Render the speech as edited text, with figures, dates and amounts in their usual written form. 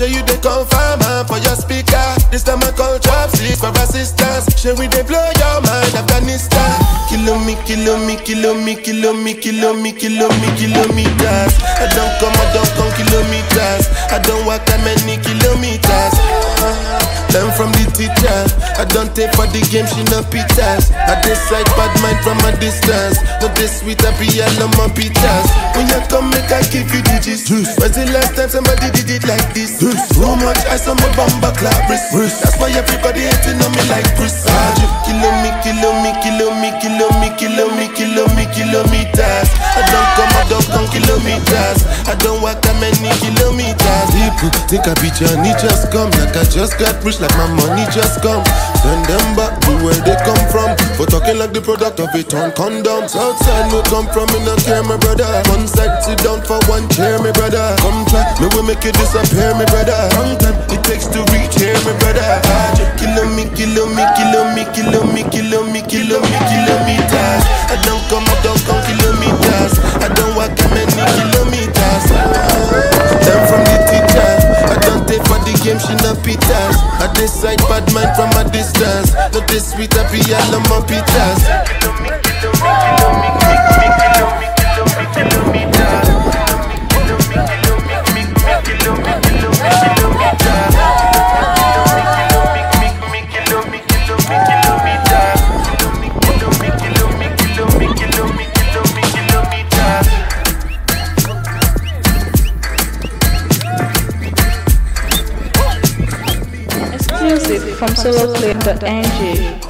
show you the confirm for your speaker. This time I call chopsticks for assistance. Show we they blow your mind, Afghanistan. Kilometers. I don't come kilometers. I don't walk that many kilometers. Learn from the teacher. I don't take for the game, she no pitas. I decide bad mind from a distance. Not this sweet, I be all on my pitas. When you come, make I give you digits. When's the last time somebody did it like this? So much ice on my bumper clap wrist. That's why everybody hating on me like Chris. Kilometers. I don't come kilometers. I don't walk that many kilometers. People think I be Johnny just come. Like I just got rich, like my money just come. Send them back to where they come from. For talking like the product of a torn condom. Outside no come from, me no care, my brother. One side sit down for one chair, my brother. Come try, me will make you disappear, my brother. Long time it takes to reach here, my brother. Kilometers. I don't come kilometers. I don't walk that many kilometers. Learn from the teacher. I don't take for the game, she no pitas. I decide bad mind from a distance. Not this sweet, I be all on my pitas. Exclusive from soloclip.ng.